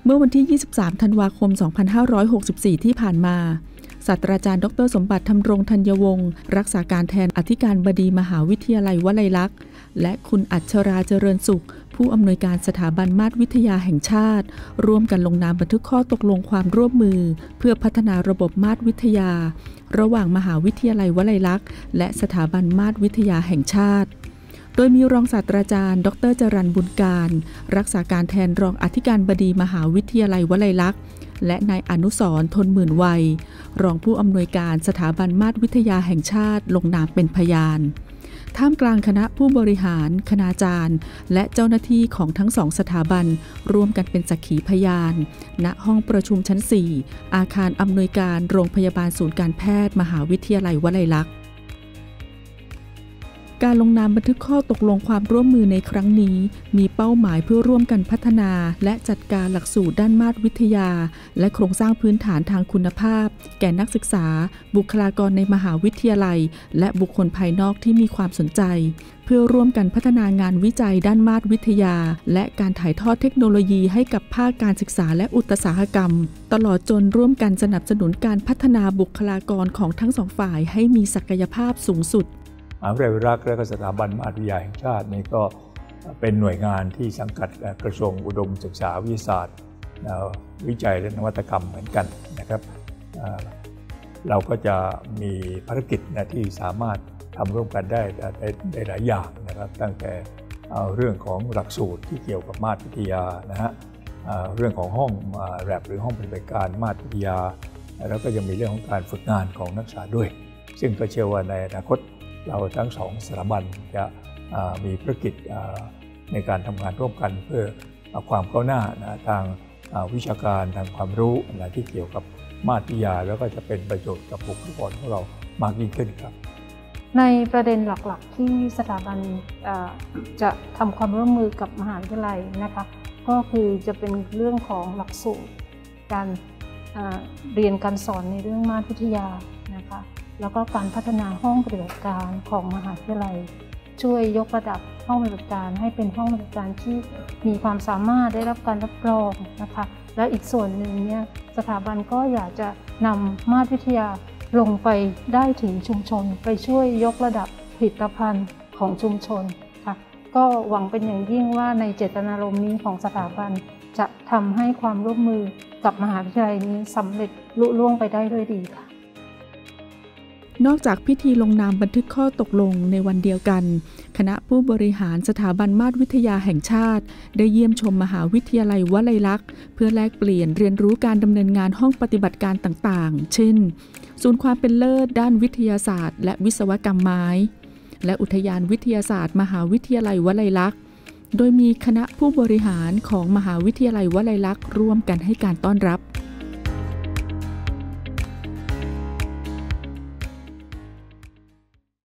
เมื่อวันที่ 23 ธันวาคม 2564 ที่ผ่านมาศาสตราจารย์ดร.สมบัติธรรมรงธัญวงศ์รักษาการแทนอธิการบดีมหาวิทยาลัยวลัยลักษณ์และคุณอัชราเจริญสุขผู้อำนวยการสถาบันมาตรวิทยาแห่งชาติร่วมกันลงนามบันทึกข้อตกลงความร่วมมือเพื่อพัฒนาระบบมาตรวิทยาระหว่างมหาวิทยาลัยวลัยลักษณ์และสถาบันมาตรวิทยาแห่งชาติโดยมีรองศาสตราจารย์ดร.จรัญบุญการรักษาการแทนรองอธิการบดีมหาวิทยาลัยวลัยลักษณ์และนายอนุสรณ์ ทนหมื่นวัยรองผู้อำนวยการสถาบันมาตรวิทยาแห่งชาติลงนามเป็นพยานท่ามกลางคณะผู้บริหารคณาจารย์และเจ้าหน้าที่ของทั้งสองสถาบันร่วมกันเป็นสักขีพยานณห้องประชุมชั้น 4 อาคารอำนวยการโรงพยาบาลศูนย์การแพทย์มหาวิทยาลัยวลัยลักษณ์การลงนามบันทึกข้อตกลงความร่วมมือในครั้งนี้มีเป้าหมายเพื่อร่วมกันพัฒนาและจัดการหลักสูตรด้านมาตรวิทยาและโครงสร้างพื้นฐานทางคุณภาพแก่นักศึกษาบุคลากรในมหาวิทยาลัยและบุคคลภายนอกที่มีความสนใจเพื่อร่วมกันพัฒนางานวิจัยด้านมาตรวิทยาและการถ่ายทอดเทคโนโลยีให้กับภาคการศึกษาและอุตสาหกรรมตลอดจนร่วมกันสนับสนุนการพัฒนาบุคลากรของทั้งสองฝ่ายให้มีศักยภาพสูงสุดมหาวิทยาลัยลักษณ์และสถาบันมาตรวิทยาแห่งชาตินี่ก็เป็นหน่วยงานที่สังกัดกระทรวงอุดมศึกษาวิทยาศาสตร์วิจัยและนวัตกรรมเหมือนกันนะครับเราก็จะมีภารกิจที่สามารถทำร่วมกันได้หลายอย่างนะครับตั้งแต่เรื่องของหลักสูตรที่เกี่ยวกับมาตรวิทยานะฮะเรื่องของห้องแลบหรือห้องปฏิบัติการมาตรวิทยาแล้วก็ยังมีเรื่องของการฝึกงานของนักศึกษาด้วยซึ่งก็เชื่อว่าในอนาคตเราทั้งสองสถาบันจะมีภารกิจในการทำงานร่วมกันเพื่อความก้าวหน้าทางวิชาการทางความรู้ที่เกี่ยวกับมาตรวิทยาแล้วก็จะเป็นประโยชน์กับบุคลากรของเรามากยิ่งขึ้นครับในประเด็นหลักๆที่สถาบันจะทำความร่วมมือกับมหาวิทยาลัยนะคะก็คือจะเป็นเรื่องของหลักสูตรการเรียนการสอนในเรื่องมาตรวิทยานะคะแล้วก็การพัฒนาห้องปฏิบัติการของมหาวิทยาลัยช่วยยกระดับห้องปฏิบัติการให้เป็นห้องปฏิบัติการที่มีความสามารถได้รับการรับรองนะคะและอีกส่วนหนึ่งเนี่ยสถาบันก็อยากจะนำมาตรวิทยาลงไปได้ถึงชุมชนไปช่วยยกระดับผลิตภัณฑ์ของชุมชนค่ะก็หวังเป็นอย่างยิ่งว่าในเจตนารมณ์นี้ของสถาบันจะทำให้ความร่วมมือกับมหาวิทยาลัยนี้สำเร็จลุล่วงไปได้ด้วยดีค่ะนอกจากพิธีลงนามบันทึกข้อตกลงในวันเดียวกันคณะผู้บริหารสถาบันมาตรวิทยาแห่งชาติได้เยี่ยมชมมหาวิทยาลัยวลัยลักษณ์เพื่อแลกเปลี่ยนเรียนรู้การดำเนินงานห้องปฏิบัติการต่างๆเช่นศูนย์ความเป็นเลิศด้านวิทยาศาสตร์และวิศวกรรมไม้และอุทยานวิทยาศาสตร์มหาวิทยาลัยวลัยลักษณ์โดยมีคณะผู้บริหารของมหาวิทยาลัยวลัยลักษณ์ร่วมกันให้การต้อนรับ